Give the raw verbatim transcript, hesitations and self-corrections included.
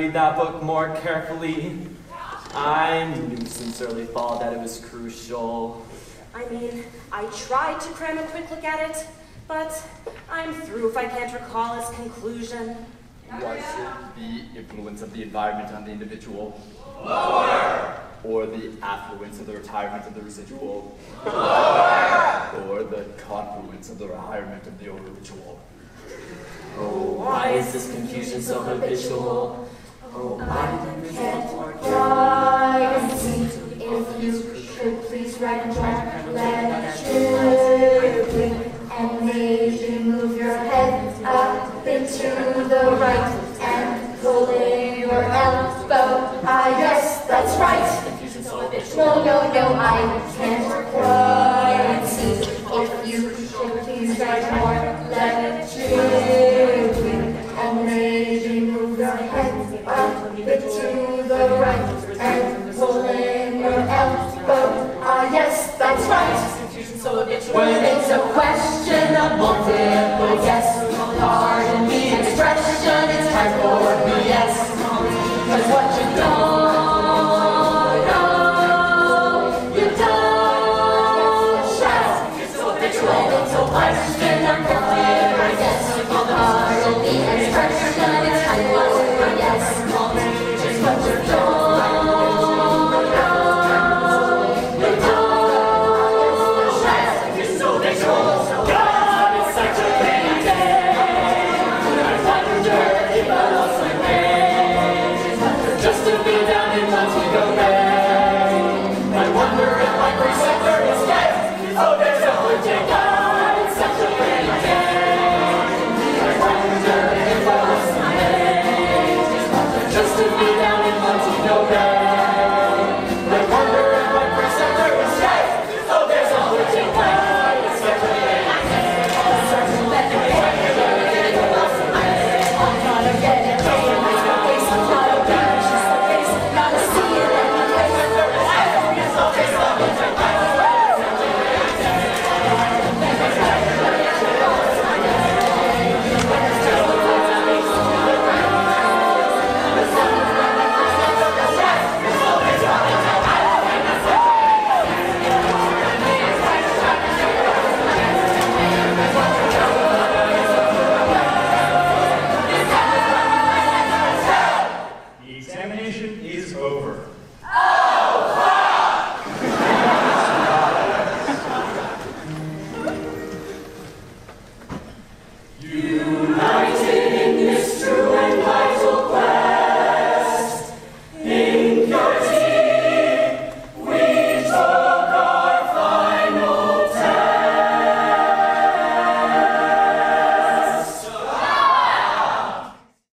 read that book more carefully, I knew since early fall that it was crucial. I mean, I tried to cram a quick look at it, but I'm through if I can't recall its conclusion. Was it the influence of the environment on the individual? Lower! Or the affluence of the retirement of the residual? Lower! Or the confluence of the retirement of the overritual? Oh, why is this confusion so habitual? Oh, I can't try and see if you should please write and try legibly and maybe move your head up into the right and pull in your elbow. Ah, yes, that's right. confusion so habitual. No, no, no, I